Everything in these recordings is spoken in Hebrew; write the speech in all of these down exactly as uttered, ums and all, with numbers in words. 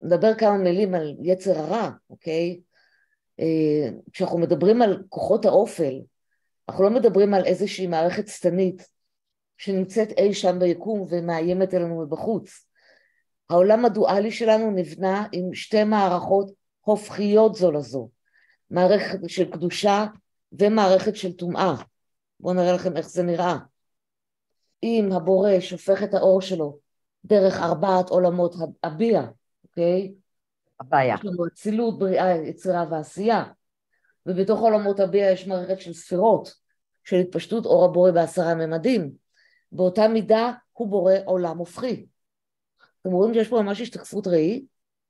נדבר כמה מילים על יצר הרע, אוקיי? כשאנחנו מדברים על כוחות האופל, אנחנו לא מדברים על איזושהי מערכת שטנית שנמצאת אי שם ביקום ומאיימת עלינו מבחוץ. העולם הדואלי שלנו נבנה עם שתי מערכות הופכיות זו לזו, מערכת של קדושה ומערכת של טומאה. בואו נראה לכם איך זה נראה. אם הבורא שופך את האור שלו דרך ארבעת עולמות הביע, אוקיי? הבעיה. יש לנו אצילות, בריאה, יצירה ועשייה, ובתוך עולמות הביע יש מערכת של ספירות, של התפשטות אור הבורא בעשרה ממדים. באותה מידה הוא בורא עולם הופכי. אתם רואים שיש פה ממש השתקפות ראי,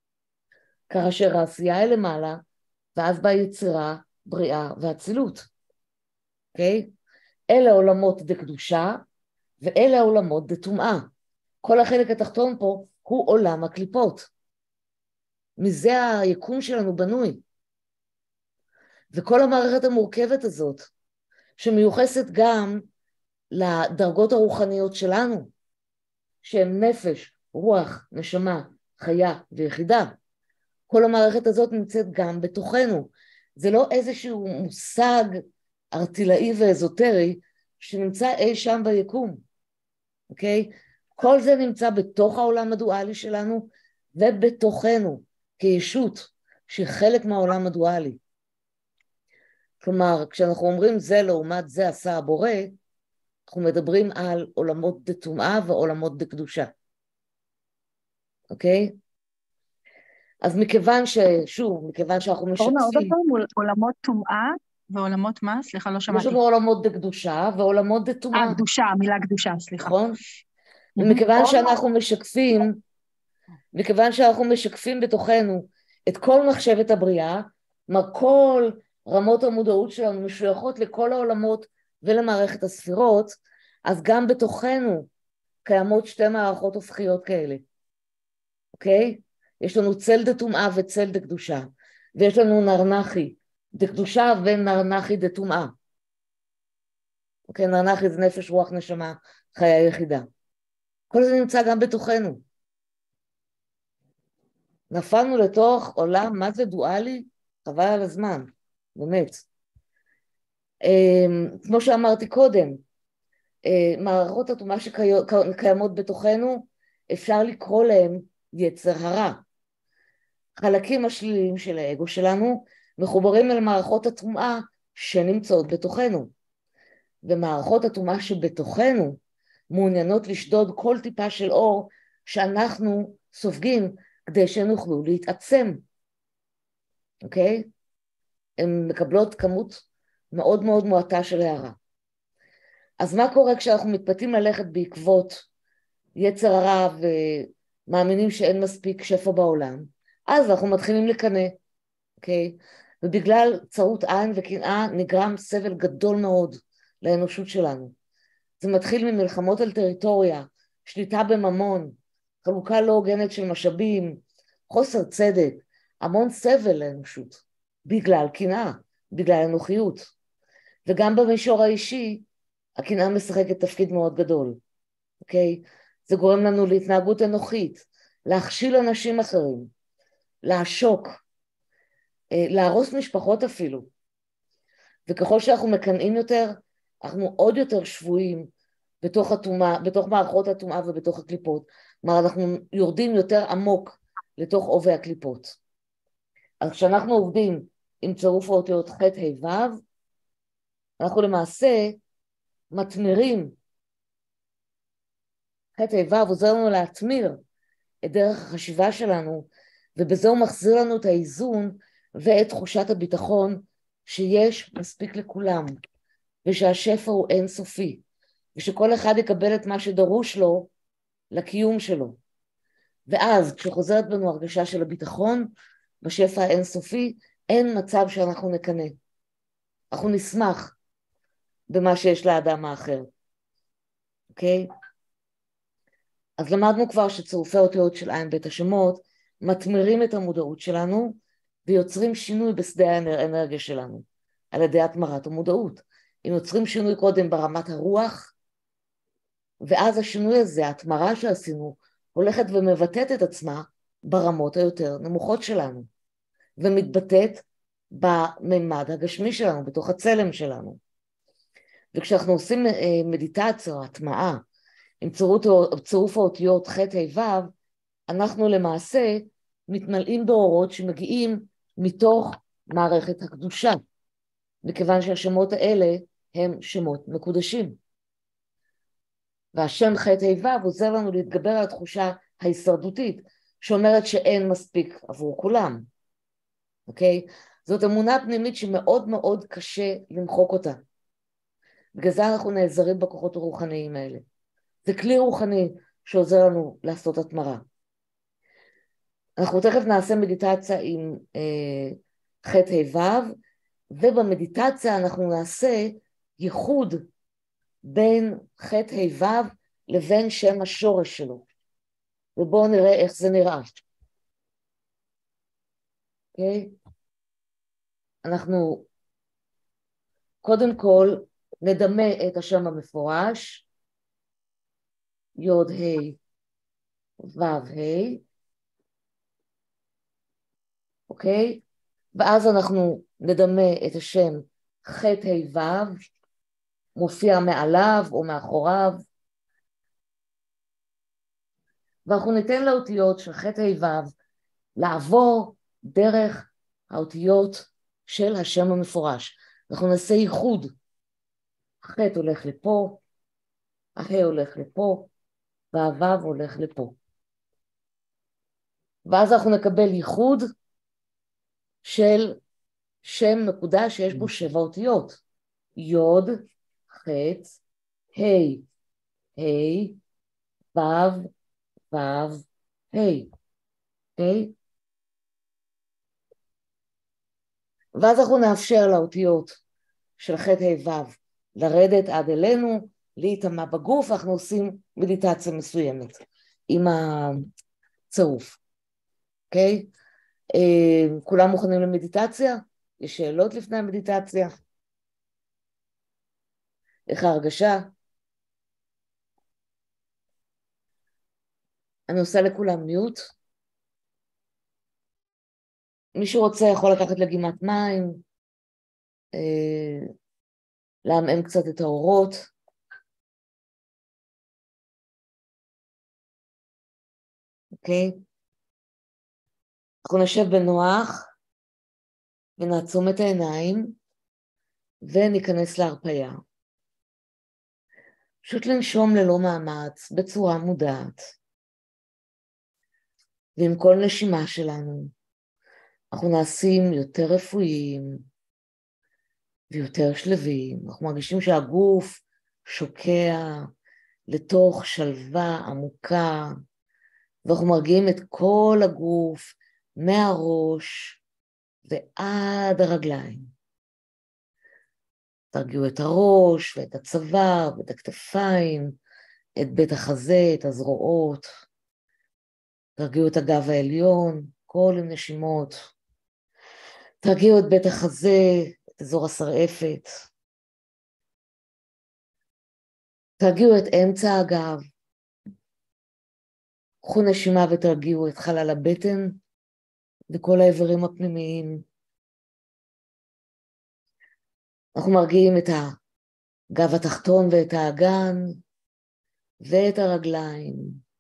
כאשר העשייה היא למעלה, ואז באה יצירה, בריאה ואצילות. אוקיי? אלה עולמות דקדושה, ואלה העולמות דטומאה. כל החלק התחתון פה הוא עולם הקליפות. מזה היקום שלנו בנוי. וכל המערכת המורכבת הזאת, שמיוחסת גם לדרגות הרוחניות שלנו, שהן נפש, רוח, נשמה, חיה ויחידה. כל המערכת הזאת נמצאת גם בתוכנו. זה לא איזשהו מושג ארטילאי ואזוטרי שנמצא אי שם ביקום. אוקיי? כל זה נמצא בתוך העולם הדואלי שלנו ובתוכנו כישות שהיא חלק מהעולם הדואלי. כלומר, כשאנחנו אומרים זה לעומת זה עשה הבורא, אנחנו מדברים על עולמות דטומאה ועולמות דקדושה. אוקיי? אז מכיוון ששוב, מכיוון שאנחנו משקפים... עוד פעם, עולמות טומאה ועולמות מה? סליחה, לא שמעתי. יש לנו עולמות דקדושה ועולמות דטומאה. אה, קדושה, המילה קדושה, סליחה. נכון? ומכיוון שאנחנו משקפים, מכיוון שאנחנו משקפים בתוכנו את כל מחשבת הבריאה, מה כל רמות המודעות שלנו משויכות לכל העולמות ולמערכת הספירות, אז גם בתוכנו קיימות שתי מערכות הופכיות כאלה. אוקיי? יש לנו צל דטומאה וצל דקדושה, ויש לנו נרנחי דקדושה ונרנחי דטומאה. אוקיי, נרנחי זה נפש, רוח, נשמה, חיה יחידה. כל זה נמצא גם בתוכנו. נפלנו לתוך עולם, מה זה דואלי? חבל על הזמן, באמת. כמו שאמרתי קודם, מערכות הטומאה שקיימות בתוכנו, אפשר לקרוא להם יצר הרע. חלקים השליליים של האגו שלנו מחוברים אל מערכות הטומאה שנמצאות בתוכנו. ומערכות הטומאה שבתוכנו מעוניינות לשדוד כל טיפה של אור שאנחנו סופגים כדי שנוכלו להתעצם. אוקיי? הן מקבלות כמות מאוד מאוד מועטה של הערה. אז מה קורה כשאנחנו מתפתים ללכת בעקבות יצר הרע ומאמינים שאין מספיק שפע בעולם? אז אנחנו מתחילים לקנא, אוקיי? ובגלל צרות עין וקנאה נגרם סבל גדול מאוד לאנושות שלנו. זה מתחיל ממלחמות על טריטוריה, שליטה בממון, חלוקה לא הוגנת של משאבים, חוסר צדק, המון סבל לאנושות, בגלל קנאה, בגלל אנוכיות. וגם במישור האישי, הקנאה משחקת תפקיד מאוד גדול, אוקיי? זה גורם לנו להתנהגות אנוכית, להכשיל אנשים אחרים, לעשוק, להרוס משפחות אפילו. וככל שאנחנו מקנאים יותר, אנחנו עוד יותר שבויים בתוך הטומאה, בתוך מערכות הטומאה ובתוך הקליפות. כלומר, אנחנו יורדים יותר עמוק לתוך עובי הקליפות. אז כשאנחנו עובדים עם צירוף האותיות ח' ה' ו', אנחנו למעשה מתמירים. ח' ה' ו' עוזר לנו להתמיר את דרך החשיבה שלנו, ובזה הוא מחזיר לנו את האיזון ואת תחושת הביטחון שיש מספיק לכולם, ושהשפע הוא אינסופי, ושכל אחד יקבל את מה שדרוש לו לקיום שלו. ואז כשחוזרת בנו הרגשה של הביטחון, בשפע האינסופי, אין מצב שאנחנו נקנא. אנחנו נשמח במה שיש לאדם האחר. אוקיי? אז למדנו כבר שצירופי אותיות של עין בית השמות, מתמירים את המודעות שלנו, ויוצרים שינוי בשדה האנרגיה שלנו, על ידי התמרת המודעות. הם יוצרים שינוי קודם ברמת הרוח, ואז השינוי הזה, ההתמרה שעשינו, הולכת ומבטאת את עצמה ברמות היותר נמוכות שלנו, ומתבטאת בממד הגשמי שלנו, בתוך הצלם שלנו. וכשאנחנו עושים מדיטציה או הטמעה עם צירוף האותיות ח' ה' ו', אנחנו למעשה מתמלאים באורות שמגיעים מתוך מערכת הקדושה, מכיוון שהשמות האלה הם שמות מקודשים. והשם ח' ה' ו' עוזר לנו להתגבר על התחושה ההישרדותית, שאומרת שאין מספיק עבור כולם. אוקיי? זאת אמונה פנימית שמאוד מאוד קשה למחוק אותה. בגלל זה אנחנו נעזרים בכוחות הרוחניים האלה. זה כלי רוחני שעוזר לנו לעשות התמרה. אנחנו תכף נעשה מדיטציה עם אה, ח' ה' ו', ובמדיטציה אנחנו נעשה ייחוד בין ח' ה' ו' לבין שם השורש שלו. ובואו נראה איך זה נראה. אוקיי? אנחנו קודם כל נדמה את השם המפורש, י' ה' ו' ה', אוקיי? ואז אנחנו נדמה את השם ח' ה' ו', מופיע מעליו או מאחוריו, ואנחנו ניתן לאותיות של ח' ה' ו' לעבור דרך האותיות של השם המפורש. אנחנו נעשה ייחוד. הח' הולך לפה, הה הולך לפה, והו' הולך לפה. ואז אנחנו נקבל ייחוד של שם נקודה שיש בו שבע אותיות. י', ח', ה', ה', ו', ו', ה'. אוקיי? ואז אנחנו נאפשר לאותיות של ח' ה' ו' לרדת עד אלינו, להתאמה בגוף, אנחנו עושים מדיטציה מסוימת עם הצירוף. אוקיי? כולם מוכנים למדיטציה? יש שאלות לפני המדיטציה? איך ההרגשה? אני עושה לכולם מיוט. מי שרוצה יכול לקחת לגימת מים, לעמעם קצת את האורות. אוקיי? אנחנו נשב בנוח ונעצום את העיניים וניכנס להרפאיה. פשוט לנשום ללא מאמץ, בצורה מודעת. ועם כל נשימה שלנו, אנחנו נעשים יותר רפואיים ויותר שלווים. אנחנו מרגישים שהגוף שוקע לתוך שלווה עמוקה, ואנחנו מרגיעים את כל הגוף מהראש ועד הרגליים. תרגיעו את הראש ואת הצוואר ואת הכתפיים, את בית החזה, את הזרועות. תרגיעו את הגב העליון, כל עם נשימות. תרגיעו את בית החזה, את אזור השרעפת. תרגיעו את אמצע הגב. קחו נשימה ותרגיעו את חלל הבטן וכל האיברים הפנימיים. אנחנו מרגיעים את הגב התחתון ואת האגן ואת הרגליים.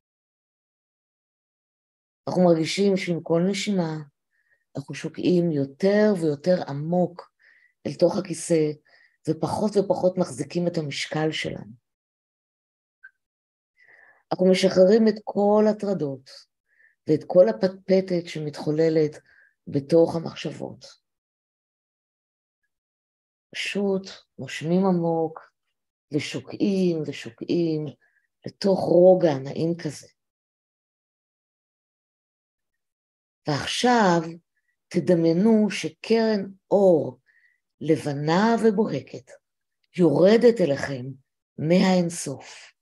אנחנו מרגישים שעם כל נשימה אנחנו שוקעים יותר ויותר עמוק אל תוך הכיסא, ופחות ופחות מחזיקים את המשקל שלנו. אנחנו משחררים את כל הטרדות ואת כל הפטפטת שמתחוללת בתוך המחשבות. פשוט נושמים עמוק ושוקעים ושוקעים לתוך רוגע נעים כזה. ועכשיו תדמיינו שקרן אור לבנה ובוהקת יורדת אליכם מהאינסוף.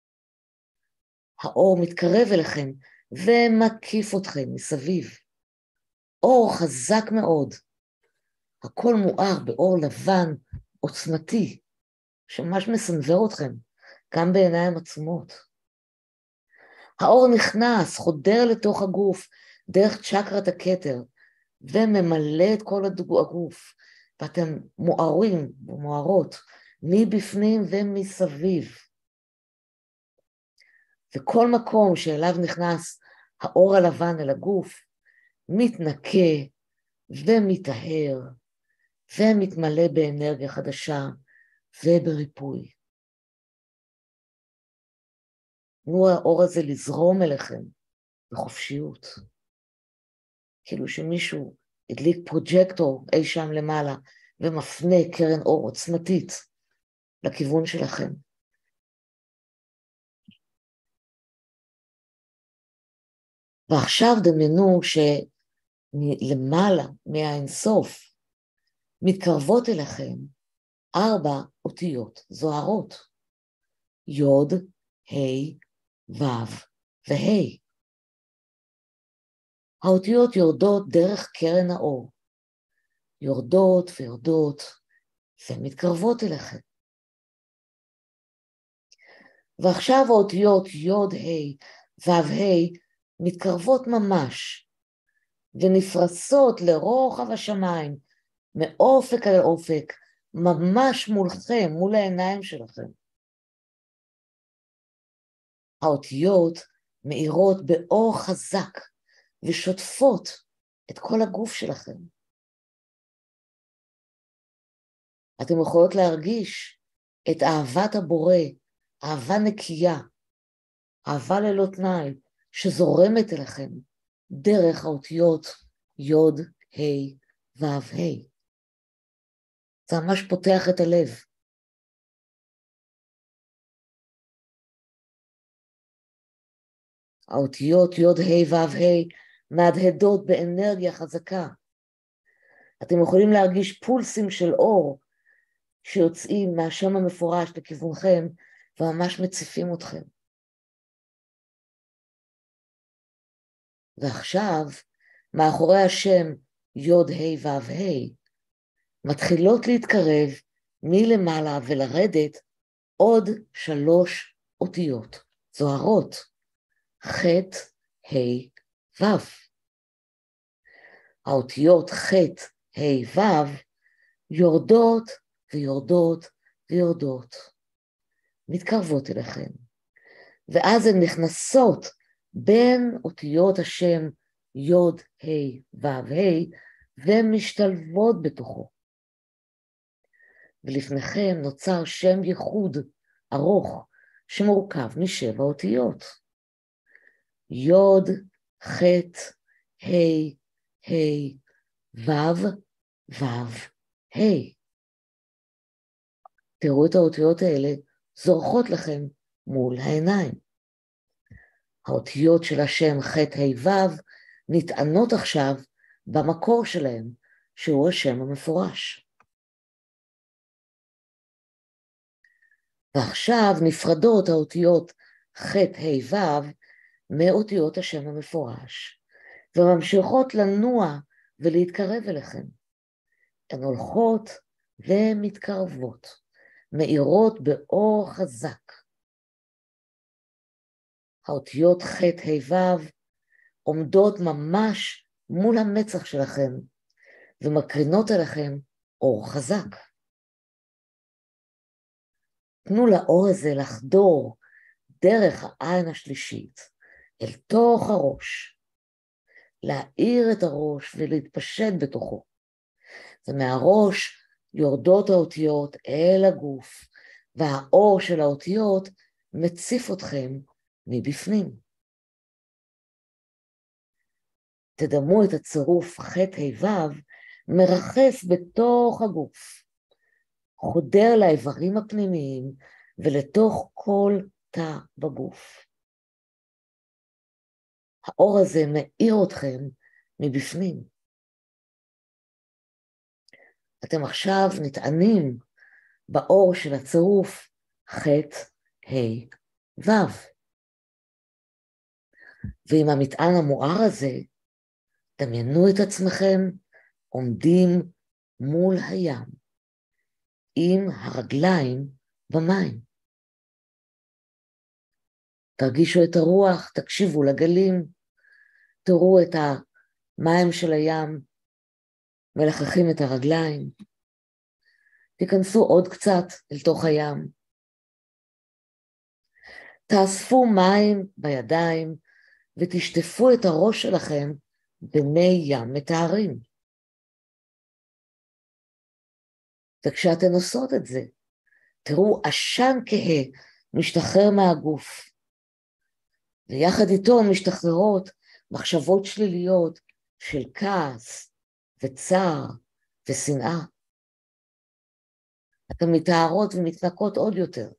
האור מתקרב אליכם ומקיף אתכם מסביב. אור חזק מאוד. הכל מואר באור לבן עוצמתי, שממש מסנוור אתכם, גם בעיניים עצומות. האור נכנס, חודר לתוך הגוף, דרך צ'קרת הכתר, וממלא את כל הגוף, ואתם מוארים ומוארות, מבפנים ומסביב. וכל מקום שאליו נכנס האור הלבן אל הגוף, מתנקה ומתאהר, ומתמלא באנרגיה חדשה ובריפוי. תנו האור הזה לזרום אליכם בחופשיות. כאילו שמישהו הדליק פרוג'קטור אי שם למעלה, ומפנה קרן אור עוצמתית לכיוון שלכם. ועכשיו דמיינו שלמעלה מהאינסוף מתקרבות אליכם ארבע אותיות זוהרות, יוד, ה', ו' וה'. האותיות יורדות דרך קרן האור, יורדות ויורדות ומתקרבות אליכם. ועכשיו האותיות יוד, ה', ו', ה' מתקרבות ממש, ונפרסות לרוחב השמיים, מאופק על אופק, ממש מולכם, מול העיניים שלכם. האותיות מאירות באור חזק, ושוטפות את כל הגוף שלכם. אתם יכולות להרגיש את אהבת הבורא, אהבה נקייה, אהבה ללא תנאי, שזורמת אליכם דרך האותיות יוד, ה', ו', ה'. זה ממש פותח את הלב. האותיות יוד, ה', ו', ה' מהדהדות באנרגיה חזקה. אתם יכולים להרגיש פולסים של אור שיוצאים מהשם המפורש לכיוונכם וממש מציפים אתכם. ועכשיו, מאחורי השם יוד, ה', ו', ה' מתחילות להתקרב מלמעלה ולרדת עוד שלוש אותיות זוהרות, ח', ה', ו'. האותיות ח', ה', ו' יורדות ויורדות ויורדות, מתקרבות אליכם, ואז הן נכנסות בין אותיות השם יוד, ה', ו', ה' ומשתלבות בתוכו. ולפניכם נוצר שם ייחוד ארוך שמורכב משבע אותיות. יוד, ח', ה', ה', ו', ו', ה'. תראו את האותיות האלה זורחות לכם מול העיניים. האותיות של השם ח', ה', ו' נטענות עכשיו במקור שלהם, שהוא השם המפורש. ועכשיו נפרדות האותיות ח', ה', ו' מאותיות השם המפורש, וממשיכות לנוע ולהתקרב אליכם. הן הולכות ומתקרבות, מאירות באור חזק. האותיות ח', ה', ו' עומדות ממש מול המצח שלכם, ומקרינות אליכם אור חזק. תנו לאור הזה לחדור דרך העין השלישית אל תוך הראש, להאיר את הראש ולהתפשט בתוכו. ומהראש יורדות האותיות אל הגוף, והאור של האותיות מציף אתכם מבפנים. תדמו את הצירוף ח', ה', ו' מרחף בתוך הגוף, חודר לאיברים הפנימיים ולתוך כל תא בגוף. האור הזה מאיר אתכם מבפנים. אתם עכשיו נטענים באור של הצירוף ח', ה', ו'. ועם המטען המואר הזה, דמיינו את עצמכם עומדים מול הים, עם הרגליים במים. תרגישו את הרוח, תקשיבו לגלים, תראו את המים של הים, מלחכים את הרגליים. תיכנסו עוד קצת אל תוך הים. תאספו מים בידיים ותשטפו את הראש שלכם במי ים מטהרים. וכשאתן עושות את זה, תראו עשן כהה משתחרר מהגוף, ויחד איתו משתחררות מחשבות שליליות של כעס וצער ושנאה. אתן מתארות ומתנקות עוד יותר.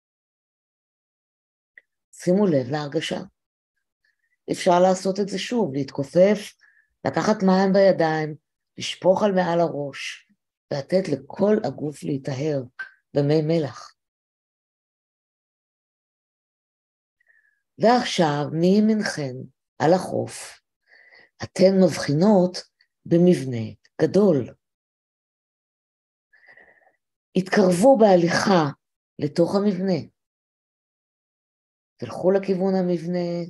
שימו לב להרגשה. אפשר לעשות את זה שוב, להתכופף, לקחת מים בידיים, לשפוך על מעל הראש, ולתת לכל הגוף להיטהר במי מלח. ועכשיו מימינכן על החוף, אתן מבחינות במבנה גדול. התקרבו בהליכה לתוך המבנה. תלכו לכיוון המבנה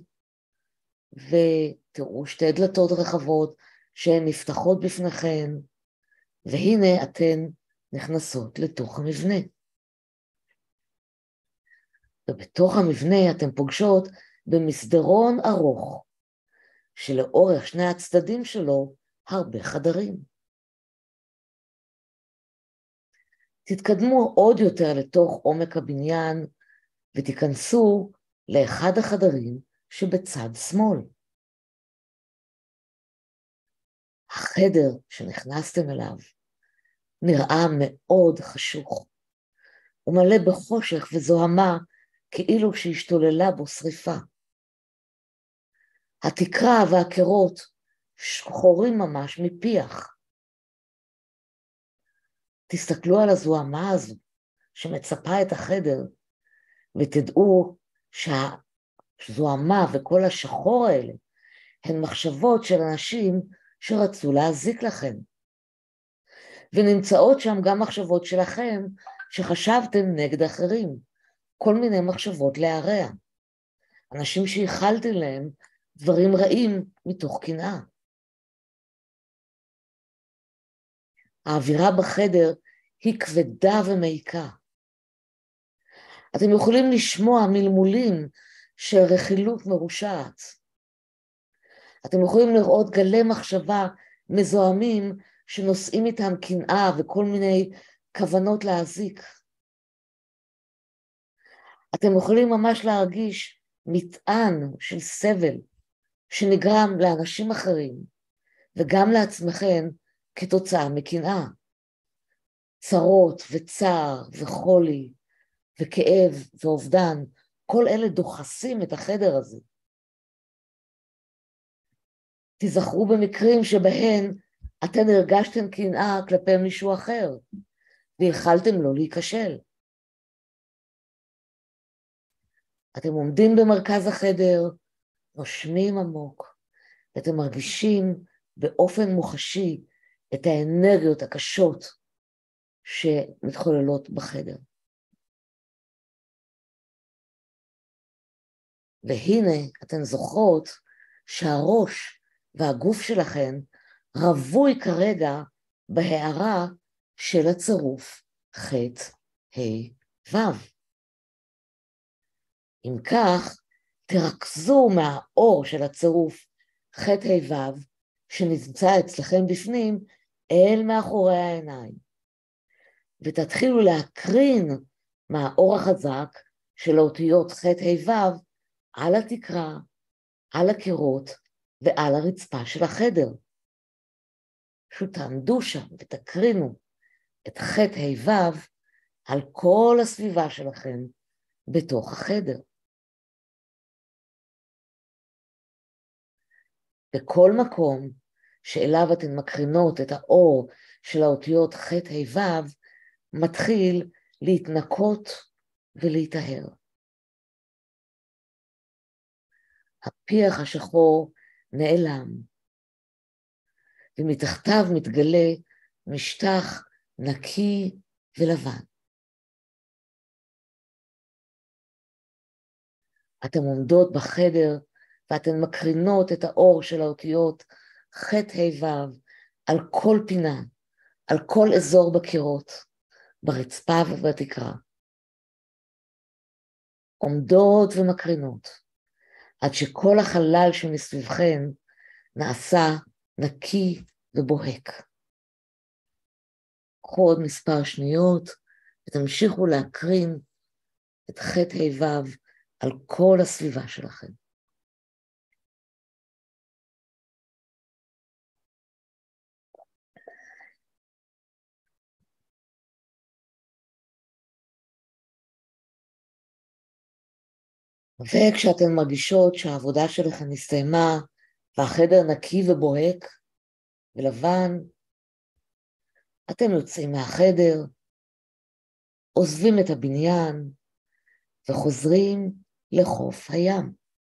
ותראו שתי דלתות רחבות שהן נפתחות בפניכן, והנה אתן נכנסות לתוך המבנה. ובתוך המבנה אתן פוגשות במסדרון ארוך, שלאורך שני הצדדים שלו הרבה חדרים. תתקדמו עוד יותר לתוך עומק הבניין, ותיכנסו לאחד החדרים שבצד שמאל. החדר שנכנסתם אליו נראה מאוד חשוך. הוא מלא בחושך וזוהמה, כאילו שהשתוללה בו שריפה. התקרה והקירות שחורים ממש מפיח. תסתכלו על הזוהמה הזו שמצפה את החדר, ותדעו שהזוהמה וכל השחור האלה הן מחשבות של אנשים שרצו להזיק לכם. ונמצאות שם גם מחשבות שלכם שחשבתם נגד אחרים, כל מיני מחשבות להרע. אנשים שהחלתם להם דברים רעים מתוך קנאה. האווירה בחדר היא כבדה ומעיקה. אתם יכולים לשמוע מלמולים של רכילות מרושעת. אתם יכולים לראות גלי מחשבה מזוהמים שנושאים איתם קנאה וכל מיני כוונות להזיק. אתם יכולים ממש להרגיש מטען של סבל שנגרם לאנשים אחרים וגם לעצמכם כתוצאה מקנאה. צרות וצער וחולי וכאב ואובדן, כל אלה דוחסים את החדר הזה. תזכרו במקרים שבהן אתן הרגשתם קנאה כלפי מישהו אחר, והחלתם לו להיכשל. אתם עומדים במרכז החדר, נושמים עמוק, ואתם מרגישים באופן מוחשי את האנרגיות הקשות שמתחוללות בחדר. והנה אתן זוכרות שהראש והגוף שלכן רבוי כרגע בהערה של הצירוף ח' ה' ו'. אם כך, תרכזו מהאור של הצירוף ח' ה' ו' שנמצא אצלכם בפנים אל מאחורי העיניים, ותתחילו להקרין מהאור החזק של האותיות ח' ה' ו' על התקרה, על הקירות ועל הרצפה של החדר. פשוט תעמדו שם ותקרינו את ח' ה' ו' על כל הסביבה שלכם בתוך החדר. בכל מקום שאליו אתן מקרינות את האור של האותיות ח' ה' ו' מתחיל להתנקות ולהיטהר. הפיח השחור נעלם, ומתחתיו מתגלה משטח נקי ולבן. אתם עומדות בחדר ואתן מקרינות את האור של האותיות ח' ה' ו' על כל פינה, על כל אזור בקירות, ברצפה ובתקרה. עומדות ומקרינות, עד שכל החלל שמסביבכן נעשה נקי ובוהק. קחו עוד מספר שניות ותמשיכו להקרין את ח' ה' ו' על כל הסביבה שלכם. וכשאתן מרגישות שהעבודה שלכם הסתיימה והחדר נקי ובוהק ולבן, אתם יוצאים מהחדר, עוזבים את הבניין וחוזרים לחוף הים.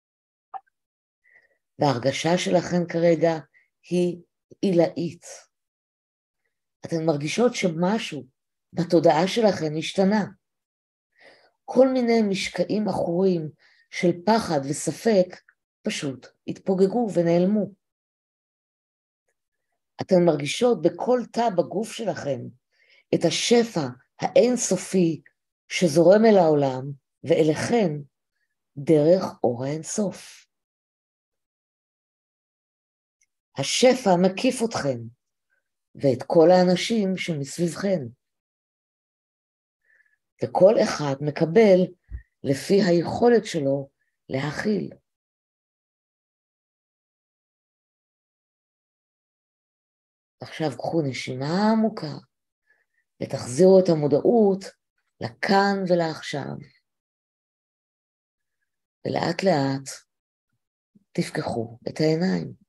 וההרגשה שלכם כרגע היא עילאית. אתן מרגישות שמשהו בתודעה שלכם השתנה. כל מיני משקעים עכורים של פחד וספק פשוט התפוגגו ונעלמו. אתן מרגישות בכל תא בגוף שלכם את השפע האינסופי שזורם אל העולם ואליכן דרך אור האינסוף. השפע מקיף אתכן ואת כל האנשים שמסביבכן. וכל אחד מקבל לפי היכולת שלו להכיל. עכשיו קחו נשימה עמוקה ותחזירו את המודעות לכאן ולעכשיו. ולאט לאט תפקחו את העיניים.